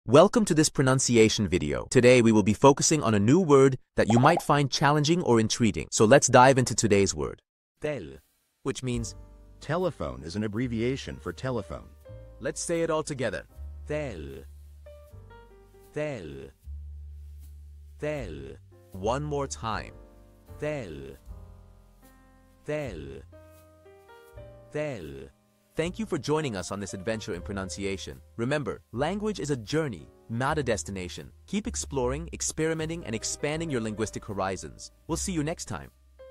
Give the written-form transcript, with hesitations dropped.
Welcome to this pronunciation video. Today we will be focusing on a new word that you might find challenging or intriguing. So let's dive into today's word. Tel, which means Telephone is an abbreviation for telephone. let's say it all together. Tel. Tel. Tel. One more time. Tel. Tel. Tel. Thank you for joining us on this adventure in pronunciation. Remember, language is a journey, not a destination. Keep exploring, experimenting, and expanding your linguistic horizons. We'll see you next time.